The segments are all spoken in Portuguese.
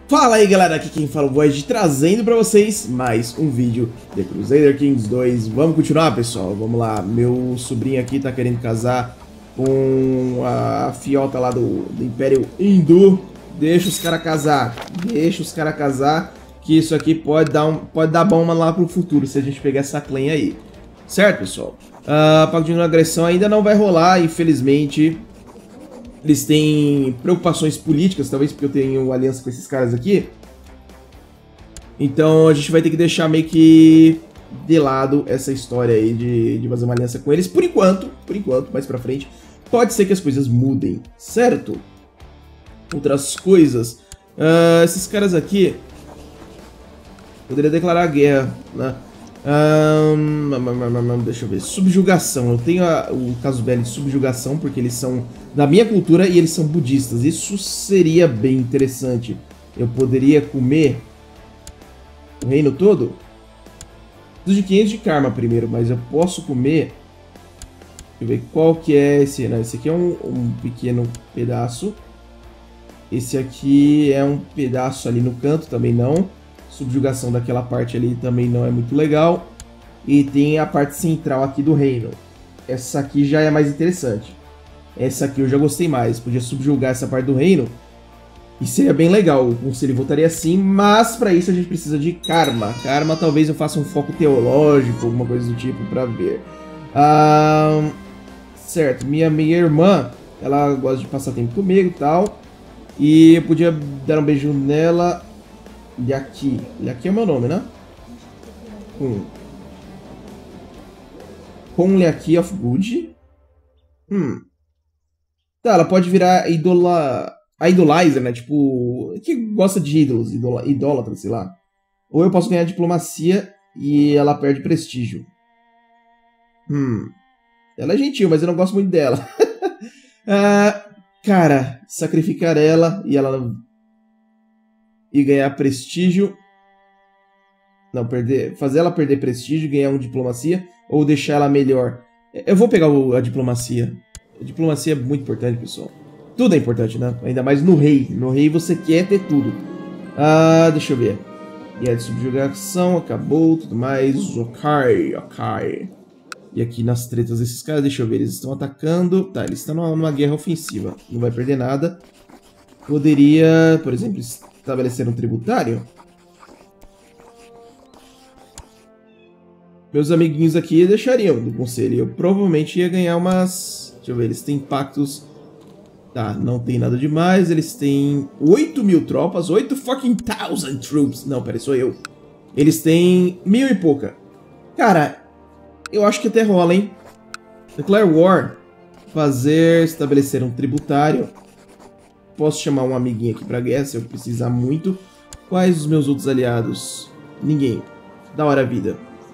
Fala aí galera, aqui quem fala é o Void, trazendo pra vocês mais um vídeo de Crusader Kings 2. Vamos continuar, pessoal? Vamos lá, meu sobrinho aqui tá querendo casar com a fiota lá do Império Hindu. Deixa os caras casar, que isso aqui pode dar bom lá pro futuro, se a gente pegar essa clã aí. Certo, pessoal? Pacto de agressão ainda não vai rolar, infelizmente. Eles têm preocupações políticas, talvez porque eu tenho aliança com esses caras aqui. Então a gente vai ter que deixar meio que de lado essa história aí de fazer uma aliança com eles. Por enquanto, mais pra frente, pode ser que as coisas mudem, certo? Outras coisas. Esses caras aqui, poderia declarar guerra, né? Deixa eu ver. Subjugação. Eu tenho o caso belli de subjugação porque eles são da minha cultura e eles são budistas. Isso seria bem interessante. Eu poderia comer o reino todo? Preciso de 500 de karma primeiro, mas eu posso comer. Deixa eu ver qual que é esse. Não, esse aqui é um pequeno pedaço. Esse aqui é um pedaço ali no canto, também não. Subjugação daquela parte ali também não é muito legal. E tem a parte central aqui do reino. Essa aqui já é mais interessante. Essa aqui eu já gostei mais. Podia subjugar essa parte do reino. E seria bem legal. O conselho votaria assim. Mas para isso a gente precisa de karma. Karma talvez eu faça um foco teológico. Alguma coisa do tipo para ver. Certo. Minha irmã. Ela gosta de passar tempo comigo e tal. E eu podia dar um beijo nela. Liaki. Liaki é o meu nome, né? Com Liaki of Good. Tá, ela pode virar idolizer, né? Tipo, que gosta de ídolos, idólatra, sei lá. Ou eu posso ganhar diplomacia e ela perde prestígio. Ela é gentil, mas eu não gosto muito dela. Cara, sacrificar ela e ganhar prestígio. Não, fazer ela perder prestígio e ganhar diplomacia. Ou deixar ela melhor. Eu vou pegar a diplomacia. A diplomacia é muito importante, pessoal. Tudo é importante, né? Ainda mais no rei. No rei você quer ter tudo. Deixa eu ver. E a de subjugação, acabou, tudo mais. Ok. E aqui nas tretas desses caras, deixa eu ver. Eles estão atacando. Tá, eles estão numa guerra ofensiva. Não vai perder nada. Poderia, por exemplo, estabelecer um tributário. Meus amiguinhos aqui deixariam do conselho. Eu provavelmente ia ganhar umas... Deixa eu ver, eles têm pactos... Tá, não tem nada demais. Eles têm 8.000 tropas. 8 fucking thousand troops. Não, peraí, sou eu. Eles têm 1.000 e pouca. Cara, eu acho que até rola, hein? Declare War. Estabelecer um tributário. Posso chamar um amiguinho aqui pra guerra se eu precisar muito. Quais os meus outros aliados? Ninguém. Da hora a vida.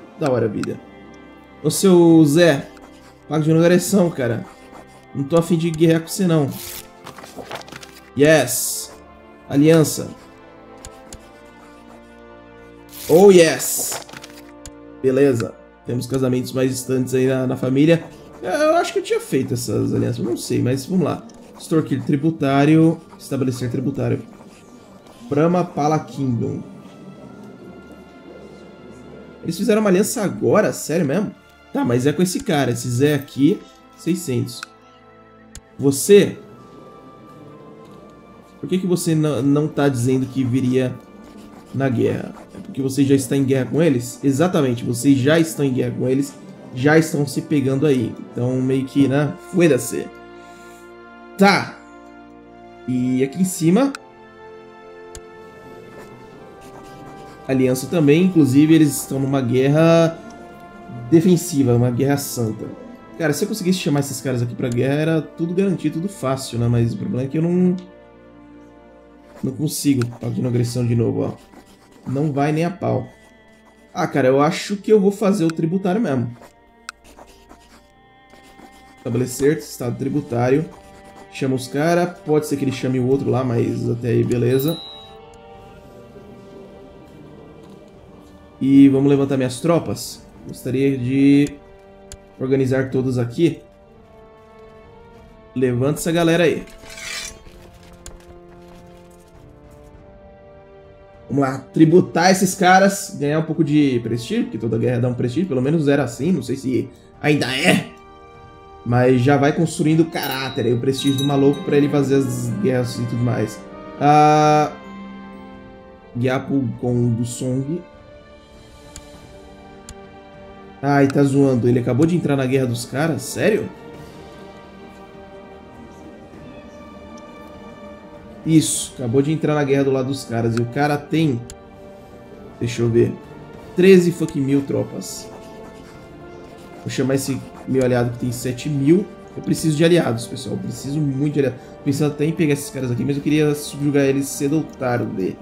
Ô seu Zé, paga de agressão, cara. Não tô afim de guerrear com você, não. Yes. Aliança. Oh, yes. Beleza. Temos casamentos mais distantes aí na família. Eu acho que eu tinha feito essas alianças. Não sei, mas vamos lá. Extorquir tributário. Estabelecer tributário. Brahma Pala Kingdom. Eles fizeram uma aliança agora? Sério mesmo? Tá, mas é com esse cara. Esse Zé aqui. 600. Você... Por que você não tá dizendo que viria na guerra? É porque você já está em guerra com eles? Exatamente, vocês já estão em guerra com eles. Já estão se pegando aí. Então meio que, né? Fuera-se. Tá. E aqui em cima... Aliança também, inclusive eles estão numa guerra defensiva, uma guerra santa. Cara, se eu conseguisse chamar esses caras aqui pra guerra, era tudo garantido, tudo fácil, né? Mas o problema é que eu não consigo. Pagando agressão de novo, ó. Não vai nem a pau. Cara, eu acho que eu vou fazer o tributário mesmo. Estabelecer estado tributário. Chama os caras. Pode ser que ele chame o outro lá, mas até aí, beleza. E vamos levantar minhas tropas. Gostaria de organizar todos aqui. Levanta essa galera aí. Vamos lá, tributar esses caras, ganhar um pouco de prestígio, porque toda guerra dá um prestígio, pelo menos era assim, não sei se ainda é. Mas já vai construindo o caráter aí, o prestígio do maluco pra ele fazer as guerras e tudo mais. Gyapo com do Song. Ai, tá zoando, ele acabou de entrar na guerra dos caras? Sério? Isso, acabou de entrar na guerra do lado dos caras. E o cara tem... Deixa eu ver. 13 fucking mil tropas. Vou chamar esse meu aliado que tem 7 mil. Eu preciso de aliados, pessoal. Eu preciso muito de aliados. Pensando até em pegar esses caras aqui, mas eu queria subjugar eles cedo ou tarde.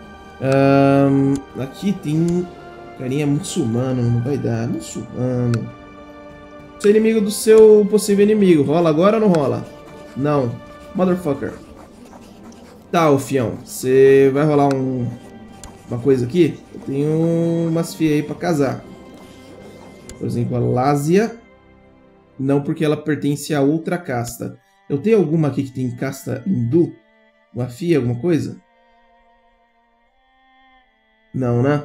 Aqui tem... Carinha muçulmano, não vai dar. Muçulmano. Seu inimigo do seu possível inimigo. Rola agora ou não rola? Não. Motherfucker. Tá, ô fião, você vai rolar uma coisa aqui? Eu tenho umas fias aí pra casar. Por exemplo, a Lásia. Não, porque ela pertence a outra casta. Eu tenho alguma aqui que tem casta hindu? Uma fia, alguma coisa? Não, né?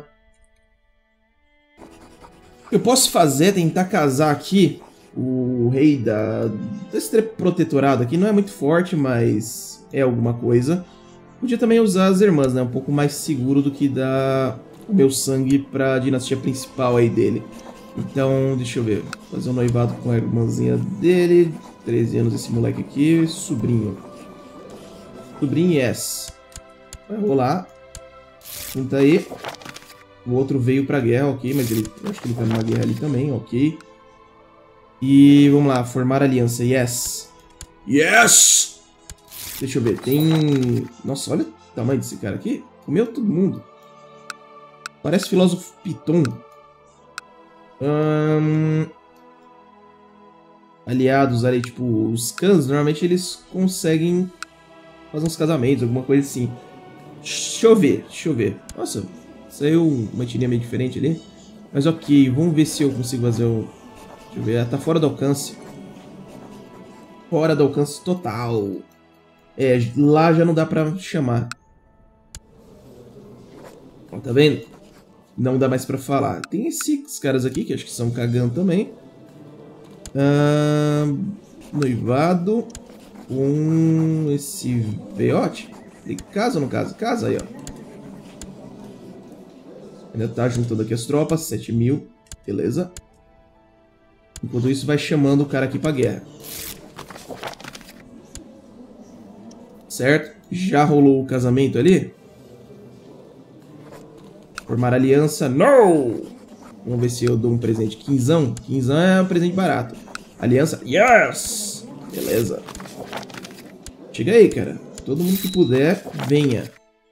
O que eu posso fazer é tentar casar aqui o rei desse protetorado aqui. Não é muito forte, mas é alguma coisa. Podia também usar as irmãs, né? Um pouco mais seguro do que dar o meu sangue pra dinastia principal aí dele. Então, deixa eu ver. Fazer um noivado com a irmãzinha dele. 13 anos esse moleque aqui. Sobrinho. Sobrinho, yes. Vai rolar. Junta aí. O outro veio pra guerra, ok. Mas ele, acho que ele tá numa guerra ali também, ok. E vamos lá. Formar aliança, yes. Yes! Deixa eu ver, tem... Nossa, olha o tamanho desse cara aqui. Comeu todo mundo. Parece filósofo Piton. Aliados ali, tipo, os clãs, normalmente eles conseguem fazer uns casamentos, alguma coisa assim. Deixa eu ver. Nossa, saiu uma etnia meio diferente ali. Mas ok, vamos ver se eu consigo fazer o... Deixa eu ver, ela tá fora do alcance. Fora do alcance total. É, lá já não dá pra chamar. Ó, tá vendo? Não dá mais pra falar. Tem esses caras aqui, que acho que são cagando também. Noivado. Com esse veiote. Ele casa ou não casa? Casa aí, ó. Ainda tá juntando aqui as tropas. 7 mil. Beleza. Enquanto isso, vai chamando o cara aqui pra guerra. Certo? Já rolou o casamento ali? Formar aliança. Não! Vamos ver se eu dou um presente. Quinzão. Quinzão é um presente barato. Aliança. Yes! Beleza. Chega aí, cara. Todo mundo que puder, venha.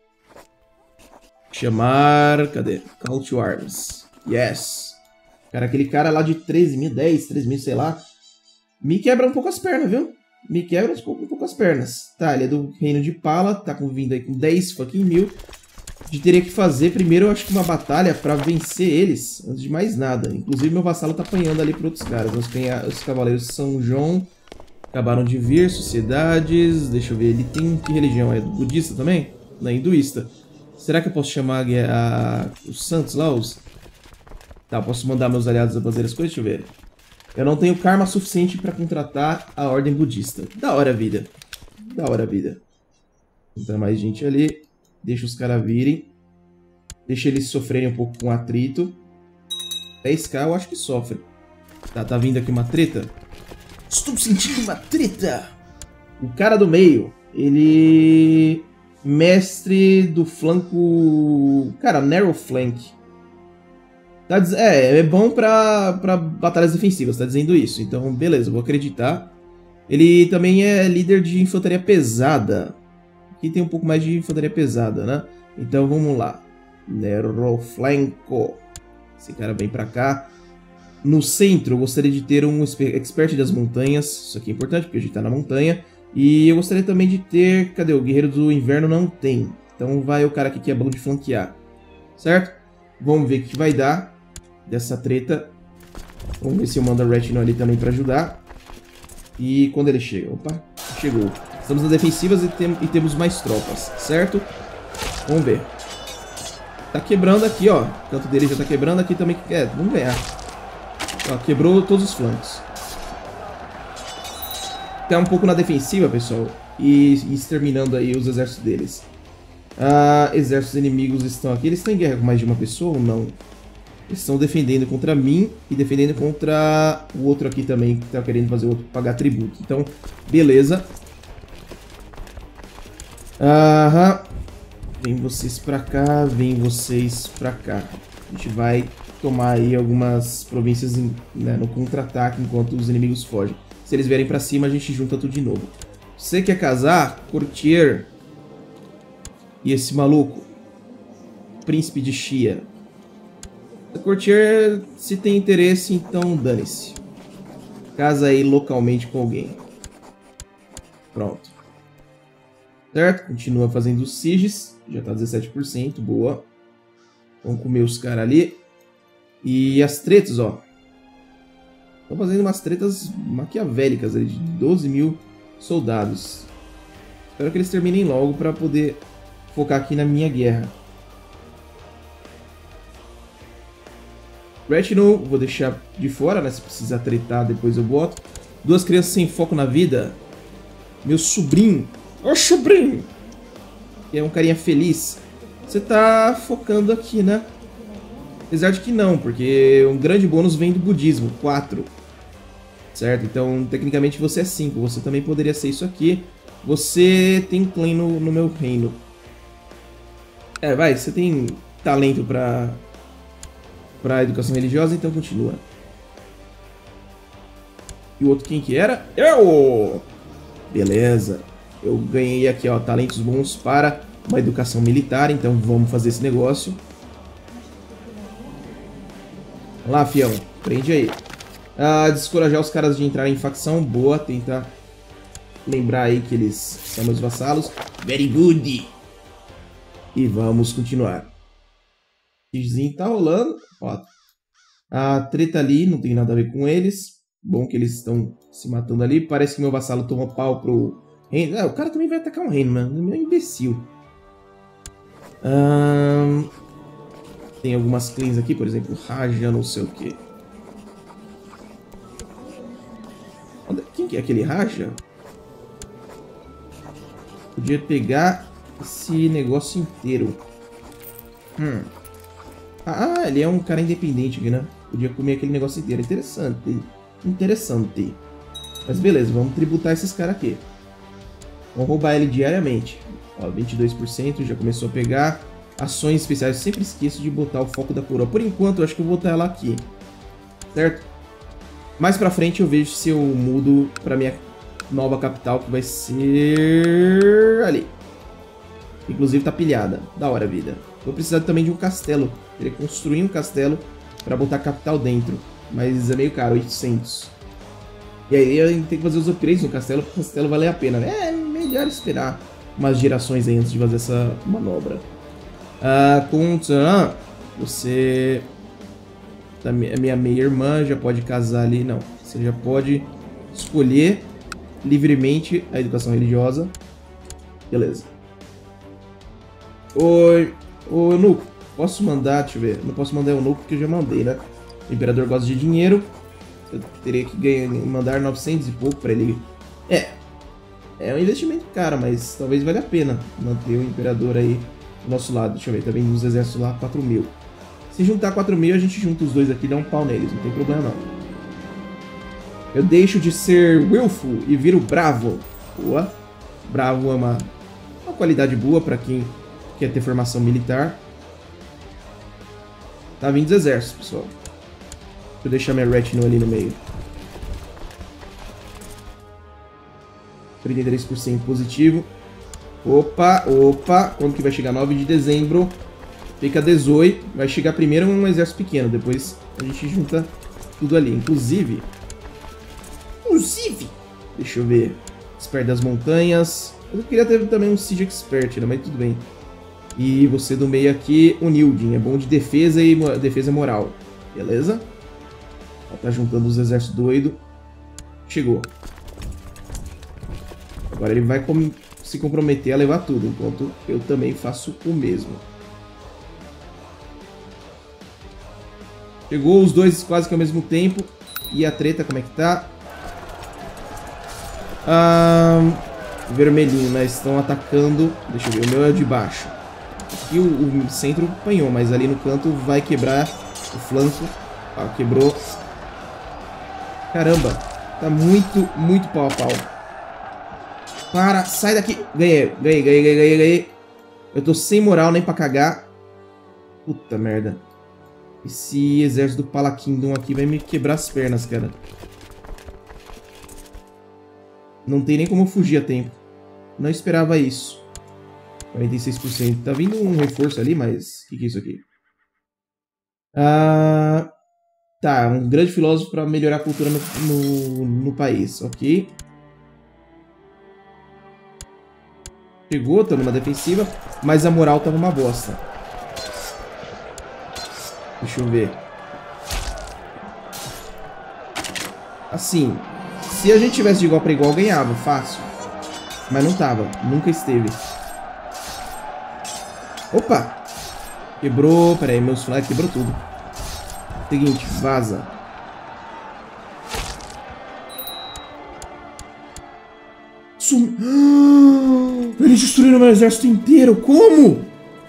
Chamar... Cadê? Call to Arms. Yes. Cara, aquele cara lá de 13 mil, 10, 13 mil, sei lá. Me quebra um pouco as pernas, viu? Me quebra um pouco as pernas. Tá, ele é do reino de Pala. Tá vindo aí com 10 fucking mil. A gente teria que fazer primeiro, eu acho que uma batalha pra vencer eles. Antes de mais nada. Inclusive meu vassalo tá apanhando ali por outros caras. Os cavaleiros de São João acabaram de vir. Sociedades. Deixa eu ver. Ele tem que religião? É budista também? Não, é hinduísta. Será que eu posso chamar os santos lá? Tá, posso mandar meus aliados a fazer as coisas? Deixa eu ver. Eu não tenho karma suficiente pra contratar a ordem budista. Da hora, vida. Da hora, vida. Entra mais gente ali. Deixa os caras virem. Deixa eles sofrerem um pouco com atrito. 10k eu acho que sofre. Tá vindo aqui uma treta? Estou sentindo uma treta! O cara do meio, ele... Mestre do flanco... Cara, narrow flank. É bom pra batalhas defensivas, tá dizendo isso. Então, beleza, vou acreditar. Ele também é líder de infantaria pesada. Aqui tem um pouco mais de infantaria pesada, né? Então, vamos lá. Narrow flanco. Esse cara vem pra cá. No centro, eu gostaria de ter um expert das montanhas. Isso aqui é importante, porque a gente tá na montanha. E eu gostaria também de ter... Cadê? O guerreiro do inverno não tem. Então vai o cara aqui que é bom de flanquear. Certo? Vamos ver o que vai dar dessa treta. Vamos ver se eu mando a Retinue ali também pra ajudar. E quando ele chega? Opa, chegou. Estamos nas defensivas e temos mais tropas, certo? Vamos ver. Tá quebrando aqui, ó. O canto dele já tá quebrando aqui também. Vamos ganhar. Ó, quebrou todos os flancos. Tá um pouco na defensiva, pessoal. E exterminando aí os exércitos deles. Exércitos inimigos estão aqui. Eles estão em guerra com mais de uma pessoa ou não? Eles estão defendendo contra mim e defendendo contra o outro aqui também, que tá querendo fazer o outro pagar tributo. Então, beleza. Vem vocês pra cá, vem vocês pra cá. A gente vai tomar aí algumas províncias no contra-ataque enquanto os inimigos fogem. Se eles vierem pra cima, a gente junta tudo de novo. Você quer casar? Courtier. E esse maluco? Príncipe de Xia. Courtier, se tem interesse, então dane-se. Casa aí localmente com alguém. Pronto. Certo? Continua fazendo os sieges. Já tá 17%. Boa. Vamos comer os caras ali. E as tretas, ó. Estão fazendo umas tretas maquiavélicas ali de 12 mil soldados. Espero que eles terminem logo para poder focar aqui na minha guerra. Retinue, vou deixar de fora, né? Se precisar tretar, depois eu boto. Duas crianças sem foco na vida. Meu sobrinho. Ô, sobrinho! Que é um carinha feliz. Você tá focando aqui, né? Apesar de que não, porque um grande bônus vem do budismo, 4. Certo? Então, tecnicamente você é 5. Você também poderia ser isso aqui. Você tem clã no meu reino. Vai, você tem talento pra educação religiosa, então continua. E o outro quem que era? Eu! Beleza. Eu ganhei aqui, ó, talentos bons para uma educação militar, então vamos fazer esse negócio. Vamos lá, fião. Prende aí. Descorajar os caras de entrarem em facção. Boa, tenta lembrar aí que eles são meus vassalos. Very good. E vamos continuar. O siegezinho tá rolando. Ó, a treta ali não tem nada a ver com eles. Bom que eles estão se matando ali. Parece que meu vassalo toma pau pro reino. O cara também vai atacar um reino, mano. Meu imbecil. Tem algumas clans aqui, por exemplo, Raja, não sei o que. Quem que é aquele Raja? Podia pegar esse negócio inteiro. Ele é um cara independente aqui, né? Podia comer aquele negócio inteiro. Interessante. Interessante. Mas beleza, vamos tributar esses caras aqui. Vamos roubar ele diariamente. Ó, 22%, já começou a pegar. Ações especiais, eu sempre esqueço de botar o foco da coroa. Por enquanto, eu acho que eu vou botar ela aqui. Certo? Mais pra frente eu vejo se eu mudo pra minha nova capital, que vai ser ali. Inclusive tá pilhada. Da hora, vida. Vou precisar também de um castelo. Queria construir um castelo pra botar a capital dentro. Mas é meio caro, 800. E aí eu tenho que fazer os upgrades no castelo, porque o castelo vale a pena. É melhor esperar umas gerações aí antes de fazer essa manobra. Você... A minha meia-irmã já pode casar ali. Não, você já pode escolher livremente a educação religiosa. Beleza. Oi, eunuco, posso mandar, deixa eu ver. Não posso mandar eunuco porque eu já mandei, né? O imperador gosta de dinheiro. Eu teria que mandar 900 e pouco pra ele. É um investimento caro, mas talvez valha a pena manter o imperador aí do nosso lado. Deixa eu ver, também nos exércitos lá, 4 mil. Se juntar 4 mil, a gente junta os dois aqui e dá um pau neles, não tem problema não. Eu deixo de ser willful e viro bravo. Boa. Bravo é uma qualidade boa pra quem quer ter formação militar. Tá vindo os exércitos, pessoal. Deixa eu deixar minha retinue ali no meio. 33% positivo. Opa. Quando que vai chegar? 9 de dezembro. Fica 18. Vai chegar primeiro um exército pequeno. Depois a gente junta tudo ali. Inclusive. Deixa eu ver. Expert das montanhas. Eu queria ter também um Siege Expert, né? Mas tudo bem. E você do meio aqui, o Nilding. É bom de defesa e defesa moral. Beleza? Ó, tá juntando os exércitos doidos. Chegou. Agora ele vai se comprometer a levar tudo, enquanto eu também faço o mesmo. Chegou os dois quase que ao mesmo tempo. E a treta, como é que tá? Vermelhinho, né? Estão atacando. Deixa eu ver, o meu é o de baixo. Aqui o centro apanhou, mas ali no canto vai quebrar o flanco. Ó, quebrou. Caramba, tá muito pau a pau. Para, sai daqui. Ganhei. Eu tô sem moral nem pra cagar. Puta merda. Esse exército do Palakindum aqui vai me quebrar as pernas, cara. Não tem nem como fugir a tempo. Não esperava isso. 46%. Tá vindo um reforço ali, mas... O que é isso aqui? Tá, um grande filósofo para melhorar a cultura no país. Ok. Chegou, estamos na defensiva. Mas a moral tava uma bosta. Deixa eu ver. Assim, se a gente tivesse de igual para igual, ganhava, fácil. Mas não tava, nunca esteve. Opa! Quebrou, peraí, meus flags quebrou tudo. Seguinte, vaza. Eles destruíram meu exército inteiro, como?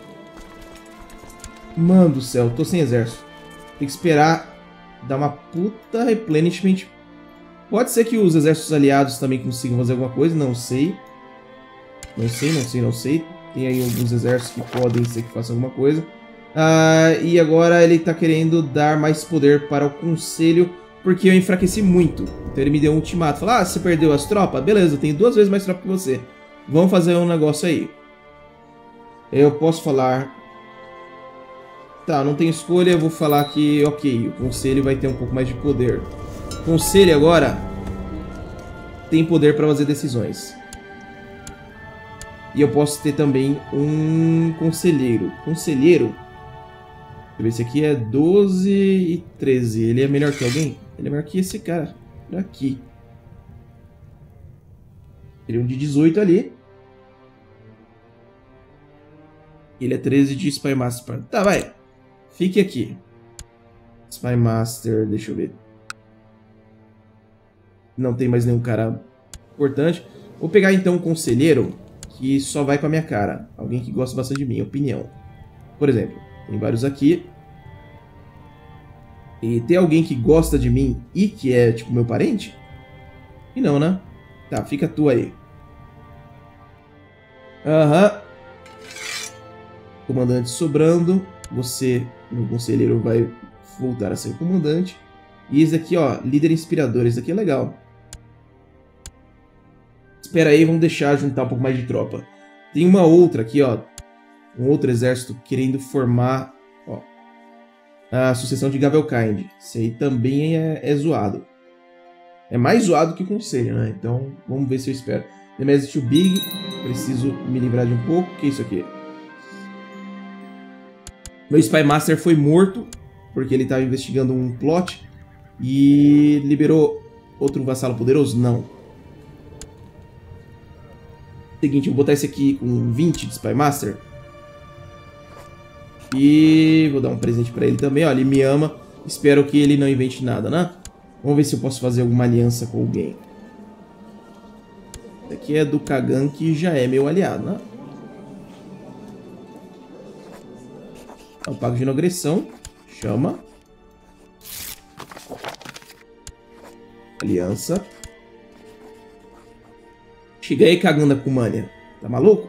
Mano do céu, tô sem exército. Tem que esperar dar uma puta replenishment. Pode ser que os exércitos aliados também consigam fazer alguma coisa, não sei. Não sei. Tem aí alguns exércitos que podem ser que façam alguma coisa. E agora ele tá querendo dar mais poder para o conselho, porque eu enfraqueci muito. Então ele me deu um ultimato. Falou, você perdeu as tropas? Beleza, eu tenho 2 vezes mais tropa que você. Vamos fazer um negócio aí. Eu posso falar... Tá, não tenho escolha, eu vou falar que, ok, o conselho vai ter um pouco mais de poder. O conselho agora tem poder para fazer decisões. E eu posso ter também um conselheiro. Conselheiro? Deixa eu ver, esse aqui é 12 e 13. Ele é melhor que alguém? Ele é melhor que esse cara daqui. Ele é um de 18 ali. Ele é 13 de Spy Master. Tá, vai. Fique aqui. Spy Master, deixa eu ver. Não tem mais nenhum cara importante. Vou pegar então um conselheiro que só vai com a minha cara. Alguém que gosta bastante de mim, opinião. Por exemplo, tem vários aqui. E tem alguém que gosta de mim e que é tipo meu parente? E não, né? Tá, fica tu aí. Comandante sobrando. Você, meu conselheiro, vai voltar a ser comandante. E esse aqui, ó, líder inspirador. Esse aqui é legal. Espera aí, vamos deixar juntar um pouco mais de tropa. Tem uma outra aqui, ó. Um outro exército querendo formar, ó, a sucessão de Gavelkind. Isso aí também é zoado. É mais zoado que o conselho, né? Então, vamos ver se eu espero. Nemesis too big. Preciso me livrar de um pouco. O que é isso aqui? Meu Spy Master foi morto, porque ele estava investigando um plot. E liberou outro vassalo poderoso? Não. Seguinte, eu vou botar esse aqui com 20 de Spy Master. E vou dar um presente pra ele também, ó, ele me ama. Espero que ele não invente nada, né? Vamos ver se eu posso fazer alguma aliança com alguém. Esse aqui é do Kagan, que já é meu aliado, né? É o pago de inagressão. Chama. Aliança. Chega aí, Kagan da Kumania. Tá maluco?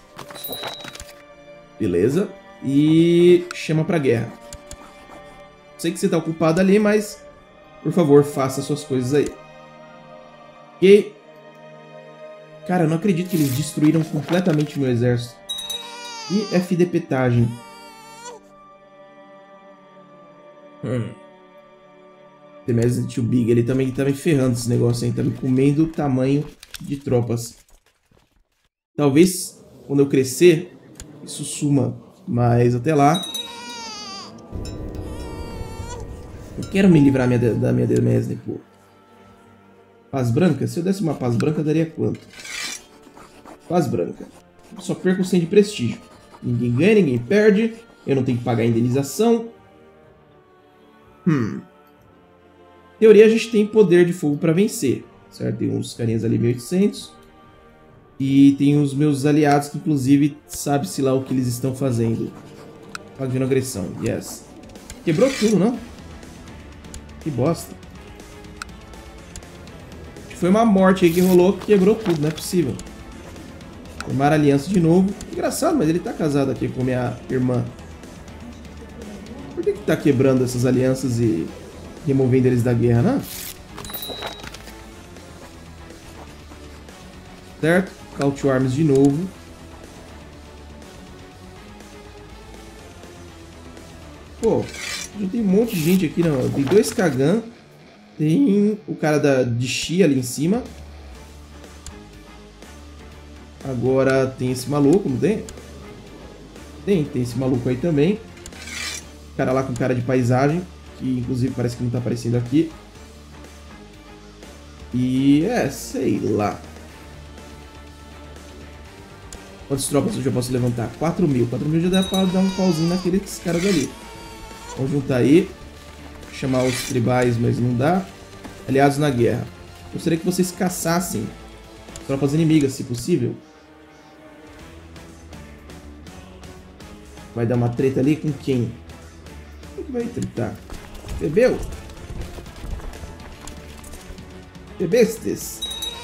Beleza. E chama pra guerra. Sei que você tá ocupado ali, mas por favor, faça suas coisas aí. Ok. Cara, eu não acredito que eles destruíram completamente meu exército. E FDPtagem. Nemesis too big. Ele também tá me ferrando esse negócio aí. Tá me comendo o tamanho de tropas. Talvez quando eu crescer isso suma. Mas até lá eu quero me livrar da minha Nemesis, pô. Paz branca? Se eu desse uma paz branca, daria quanto? Paz branca. Eu só perco 100 de prestígio. Ninguém ganha, ninguém perde. Eu não tenho que pagar a indenização. Em teoria a gente tem poder de fogo pra vencer, certo? Tem uns carinhas ali 1800. E tem os meus aliados que inclusive sabe-se lá o que eles estão fazendo. Pagando agressão, yes. Quebrou tudo, não? Que bosta. Foi uma morte aí que rolou que quebrou tudo, não é possível. Formaram aliança de novo. Engraçado, mas ele tá casado aqui com minha irmã. Por que tá quebrando essas alianças e removendo eles da guerra, né? Certo? Call to Arms de novo. Pô, já tem um monte de gente aqui, não. Tem 2 Kagan. Tem o cara de Xi ali em cima. Agora tem esse maluco, não tem? Tem esse maluco aí também. O cara lá com cara de paisagem. Que inclusive parece que não tá aparecendo aqui. E sei lá. Quantas tropas eu já posso levantar? 4.000. 4.000 já dá pra dar um pauzinho naqueles caras ali. Vamos juntar aí. Chamar os tribais, mas não dá. Aliados na guerra. Gostaria que vocês caçassem tropas inimigas, se possível. Vai dar uma treta ali com quem? Quem que vai tretar? Bebeu? Bebestes?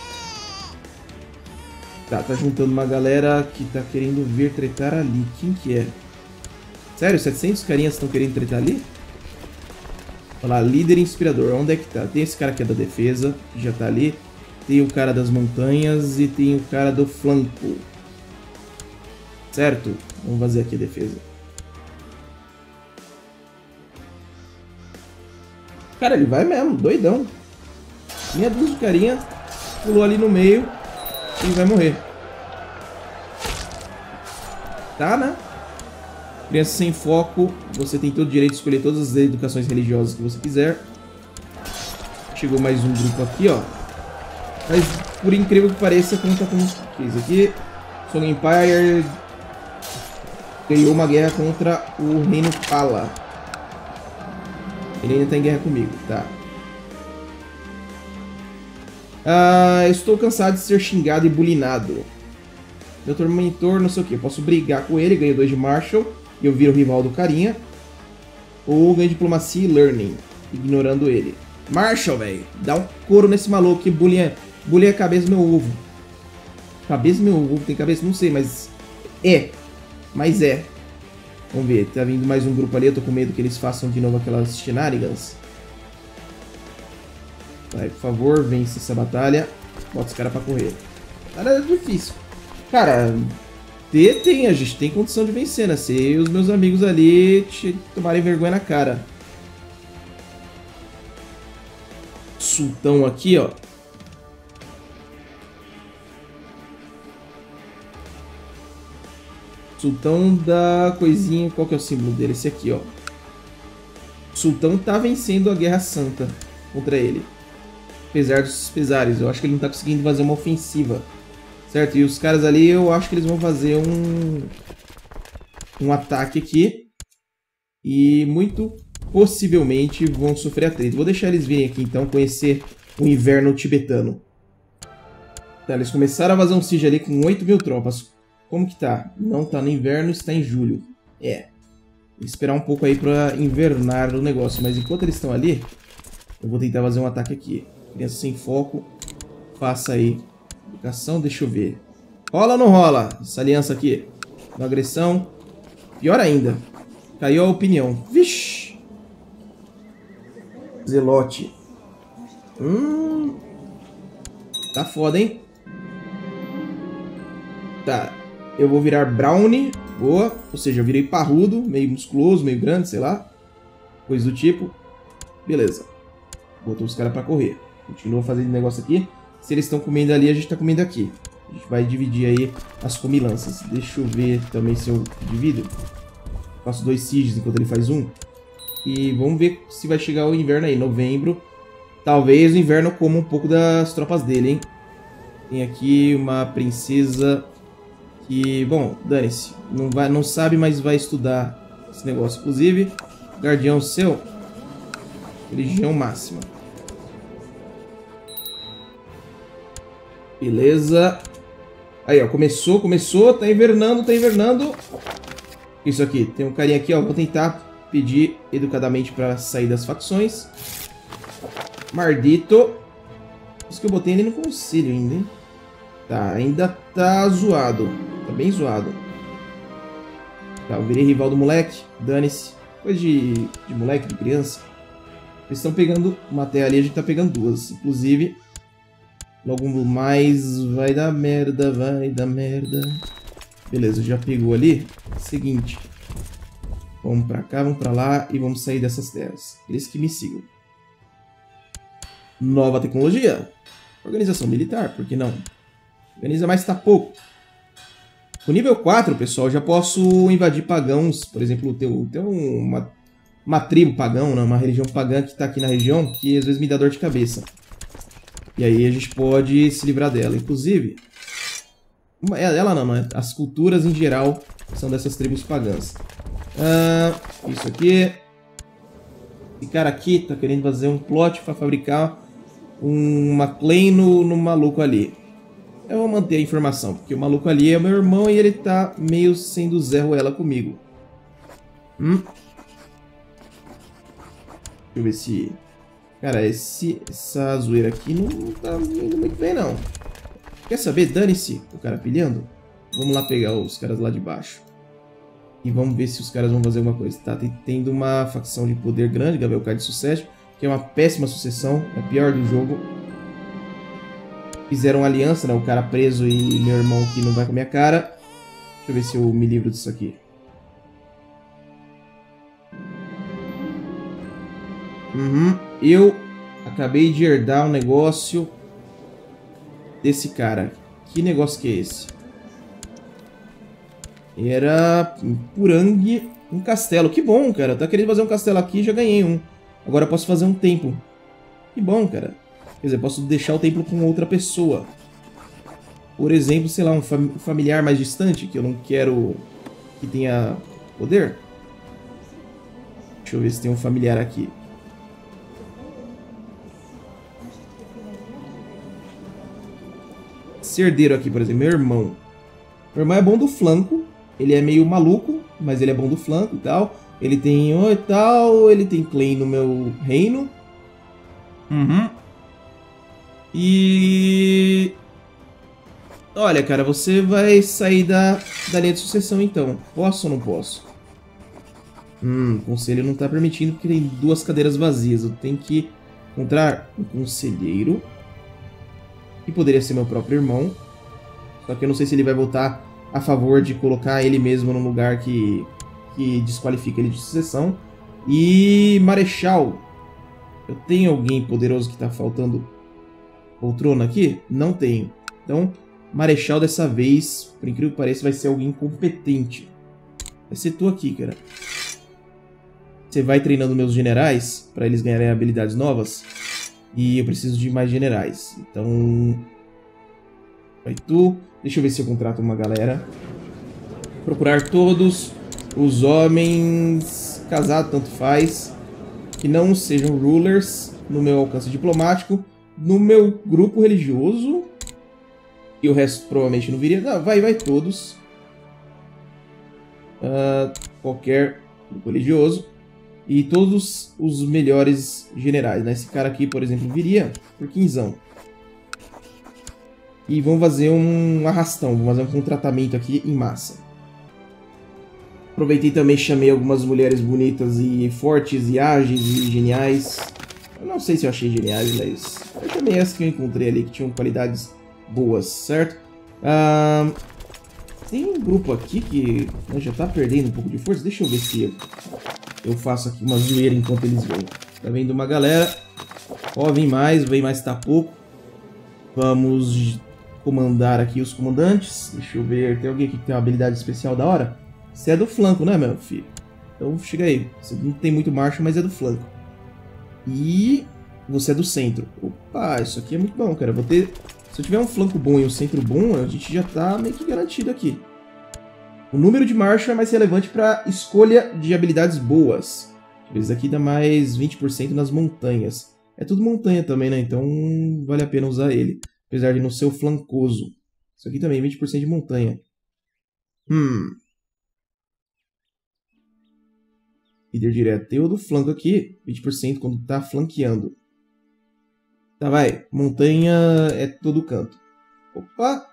Tá juntando uma galera que tá querendo ver tretar ali. Quem que é? Sério? 700 carinhas estão querendo tretar ali? Olha lá, líder inspirador. Onde é que tá? Tem esse cara que é da defesa, que já tá ali. Tem o cara das montanhas e tem o cara do flanco. Certo? Vamos fazer aqui a defesa. Cara, ele vai mesmo, doidão. Minha dúzia de carinha pulou ali no meio e vai morrer. Tá, né? Criança sem foco, você tem todo o direito de escolher todas as educações religiosas que você quiser. Chegou mais um grupo aqui, ó. Mas, por incrível que pareça, conta com isso aqui. Song Empire ganhou uma guerra contra o Reino Pala. Ele ainda tá em guerra comigo, tá. Estou cansado de ser xingado e bulinado. Meu tormentor, não sei o que. Posso brigar com ele, ganho 2 de Marshall e eu viro o rival do carinha. Ou ganho diplomacia e learning, ignorando ele. Marshall, velho, dá um couro nesse maluco que bullying a cabeça do meu ovo. Cabeça do meu ovo, tem cabeça? Não sei, mas é. Mas é. Vamos ver, tá vindo mais um grupo ali, eu tô com medo que eles façam de novo aquelas shenanigans. Vai, por favor, vence essa batalha. Bota os caras pra correr. Cara, é difícil. Cara, a gente tem condição de vencer, né? Se os meus amigos ali tomarem vergonha na cara. Sultão aqui, ó. Sultão da coisinha, qual que é o símbolo dele? Esse aqui, ó. O Sultão tá vencendo a Guerra Santa contra ele. Apesar dos pesares, eu acho que ele não tá conseguindo fazer uma ofensiva. Certo? E os caras ali, eu acho que eles vão fazer um ataque aqui. E muito possivelmente vão sofrer atrito. Vou deixar eles virem aqui então conhecer o inverno tibetano. Tá, eles começaram a fazer um siege ali com 8.000 tropas. Como que tá? Não tá no inverno, está em julho. Vou esperar um pouco aí pra invernar o negócio. Mas enquanto eles estão ali, eu vou tentar fazer um ataque aqui. Criança sem foco. Faça aí. Educação, deixa eu ver. Rola ou não rola? Essa aliança aqui. Uma agressão. Pior ainda. Caiu a opinião. Vixe. Zelote. Tá foda, hein? Tá. Eu vou virar Brownie. Boa. Ou seja, eu virei parrudo. Meio musculoso, meio grande, sei lá. Coisa do tipo. Beleza. Botou os caras pra correr. Continua fazendo negócio aqui. Se eles estão comendo ali, a gente tá comendo aqui. A gente vai dividir aí as comilanças. Deixa eu ver também se eu divido. Faço 2 sieges enquanto ele faz um. E vamos ver se vai chegar o inverno aí. Novembro. Talvez o inverno coma um pouco das tropas dele, hein? Tem aqui uma princesa que, bom, dane-se. Não sabe, mas vai estudar esse negócio. Inclusive, guardião seu. Religião máxima. Beleza. Aí, ó, começou, tá invernando. Isso aqui, tem um carinha aqui, ó, vou tentar pedir educadamente pra sair das facções. Mardito. Isso que eu botei ele no conselho ainda, hein? Tá, ainda tá zoado. Tá bem zoado. Tá, eu virei rival do moleque. Dane-se. Coisa de moleque, de criança. Eles estão pegando uma terra ali, a gente tá pegando duas. Inclusive, logo mais vai dar merda, Beleza, já pegou ali. Seguinte. Vamos pra cá, vamos pra lá e vamos sair dessas terras. Eles que me sigam. Nova tecnologia. Organização militar, por que não? Organiza, mas tá pouco. No nível 4, pessoal, já posso invadir pagãos. Por exemplo, tem uma tribo pagão, né? Uma religião pagã que tá aqui na região, que às vezes me dá dor de cabeça. E aí a gente pode se livrar dela. Inclusive, ela não, né? As culturas em geral são dessas tribos pagãs. Isso aqui. Esse cara aqui tá querendo fazer um plot para fabricar uma claim no maluco ali. Eu vou manter a informação, porque o maluco ali é meu irmão e ele tá meio sendo Zé Ruela comigo. Deixa eu ver se... Cara, essa zoeira aqui não tá indo muito bem, não. Quer saber? Dane-se o cara pilhando. Vamos lá pegar os caras lá de baixo. E vamos ver se os caras vão fazer alguma coisa. Tá tendo uma facção de poder grande, Gabriel Card Succession, que é uma péssima sucessão, é a pior do jogo. Fizeram aliança, né? O cara preso e meu irmão que não vai com a minha cara. Deixa eu ver se eu me livro disso aqui. Eu acabei de herdar um negócio desse cara. Que negócio que é esse? Era em Purang, um castelo. Que bom, cara. Tá querendo fazer um castelo aqui e já ganhei um. Agora eu posso fazer um templo. Que bom, cara. Quer dizer, posso deixar o templo com outra pessoa. Por exemplo, sei lá, um familiar mais distante, que eu não quero que tenha poder. Deixa eu ver se tem um familiar aqui. Esse herdeiro aqui, por exemplo, meu irmão. Meu irmão é bom do flanco. Ele é meio maluco, mas ele é bom do flanco e tal. Ele tem e tal, ele tem claim no meu reino. E... Olha, cara, você vai sair da linha de sucessão, então. Posso ou não posso? O conselho não tá permitindo, porque tem duas cadeiras vazias. Eu tenho que encontrar um conselheiro. Que poderia ser meu próprio irmão. Só que eu não sei se ele vai votar a favor de colocar ele mesmo num lugar que desqualifica ele de sucessão. E Marechal. Eu tenho alguém poderoso que tá faltando poltrona aqui? Não tenho. Então, Marechal dessa vez, por incrível que pareça, vai ser alguém competente. Vai ser tu aqui, cara. Você vai treinando meus generais para eles ganharem habilidades novas. E eu preciso de mais generais. Então... Vai tu. Deixa eu ver se eu contrato uma galera. Procurar todos os homens casados, tanto faz, que não sejam rulers no meu alcance diplomático, no meu grupo religioso. E o resto provavelmente não viria. Não, vai todos. Qualquer grupo religioso. E todos os melhores generais, né? Esse cara aqui, por exemplo, viria por 15. E vamos fazer um arrastão, vamos fazer um contratamento aqui em massa. Aproveitei também, chamei algumas mulheres bonitas e fortes e ágeis e geniais. Eu não sei se eu achei geniais, mas eu chamei essas que eu encontrei ali, que tinham qualidades boas, certo? Tem um grupo aqui que já tá perdendo um pouco de força. Deixa eu ver se eu faço aqui uma zoeira enquanto eles vêm. Tá vendo uma galera. Ó, vem mais tá pouco. Vamos comandar aqui os comandantes. Deixa eu ver, tem alguém aqui que tem uma habilidade especial da hora? Você é do flanco, né, meu filho? Então chega aí. Você não tem muito marcha, mas é do flanco. E você é do centro. Opa, isso aqui é muito bom, cara. Vou ter... Se eu tiver um flanco bom e um centro bom, a gente já tá meio que garantido aqui. O número de marcha é mais relevante para escolha de habilidades boas. Esse aqui dá mais 20% nas montanhas. É tudo montanha também, né? Então vale a pena usar ele. Apesar de não ser o flancoso. Isso aqui também, 20% de montanha. Líder direto. Tem o do flanco aqui. 20% quando tá flanqueando. Tá, vai. Montanha é todo canto. Opa!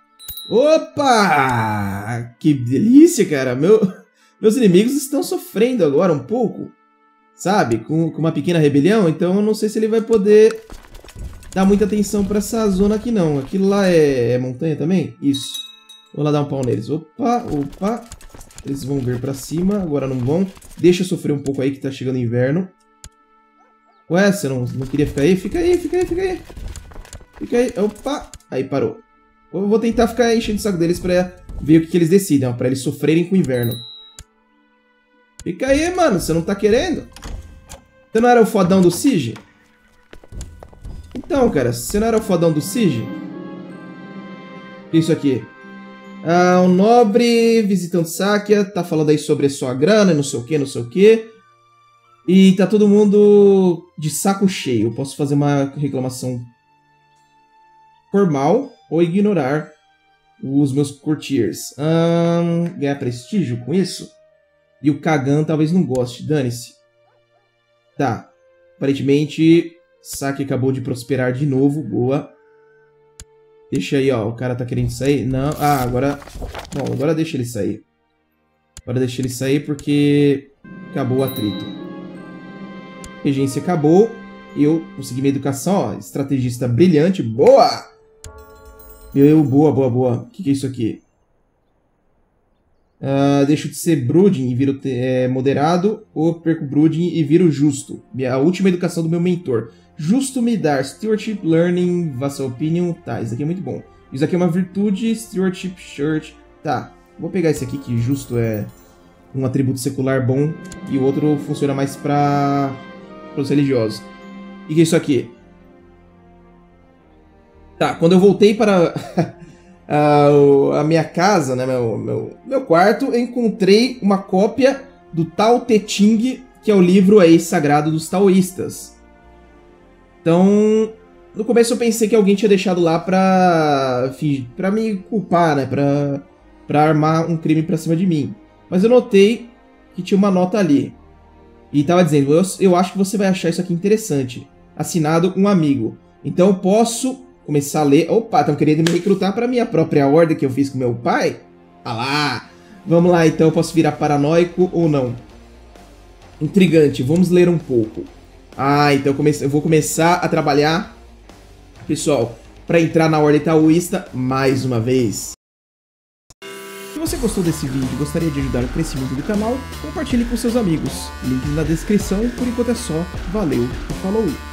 Opa! Que delícia, cara. Meus inimigos estão sofrendo agora um pouco. Sabe? Com uma pequena rebelião. Então eu não sei se ele vai poder dar muita atenção pra essa zona aqui, não. Aquilo lá é montanha também? Isso. Vou lá dar um pau neles. Opa, opa. Eles vão vir pra cima. Agora não vão. Deixa eu sofrer um pouco aí que tá chegando inverno. Ué, você não queria ficar aí? Fica aí, fica aí, fica aí. Fica aí. Opa. Aí parou. Eu vou tentar ficar enchendo o saco deles pra ver o que eles decidem, ó, pra eles sofrerem com o inverno. Fica aí, mano. Você não tá querendo? Você não era o fodão do Siege? Então, cara, você não era o fodão do Siege? Isso aqui. Ah, um nobre visitando Sáquia. Tá falando aí sobre a sua grana, não sei o que, não sei o que. E tá todo mundo de saco cheio. Eu posso fazer uma reclamação formal ou ignorar os meus courtiers. Ganhar prestígio com isso? E o Kagan talvez não goste. Dane-se. Tá. Aparentemente, Sáquia acabou de prosperar de novo. Boa. Deixa aí, ó. O cara tá querendo sair? Não. Ah, agora... Bom, agora deixa ele sair. Agora deixa ele sair porque acabou o atrito. Regência acabou. Eu consegui minha educação, ó. Estrategista brilhante. Boa! Boa, boa, boa. O que é isso aqui? Deixo de ser brooding e viro moderado. Ou perco brooding e viro justo. A última educação do meu mentor. Justo me dar stewardship, learning, vassal opinion. Tá, isso aqui é muito bom. Isso aqui é uma virtude, stewardship, shirt. Tá, vou pegar esse aqui que justo é um atributo secular bom. E o outro funciona mais para os religiosos. E que é isso aqui? Tá, quando eu voltei para a minha casa, né, meu quarto, eu encontrei uma cópia do Tao Te Ching, que é o livro aí sagrado dos taoístas. Então, no começo eu pensei que alguém tinha deixado lá pra me culpar, né, pra armar um crime pra cima de mim. Mas eu notei que tinha uma nota ali. E tava dizendo, eu acho que você vai achar isso aqui interessante. Assinado um amigo. Então eu posso começar a ler. Opa, estão querendo me recrutar para minha própria ordem que eu fiz com meu pai? Ah lá! Vamos lá, então eu posso virar paranoico ou não? Intrigante, vamos ler um pouco. Ah, então eu vou começar a trabalhar, pessoal, para entrar na ordem taoísta mais uma vez. Se você gostou desse vídeo e gostaria de ajudar o crescimento do canal, compartilhe com seus amigos. Link na descrição. Por enquanto é só. Valeu e falou!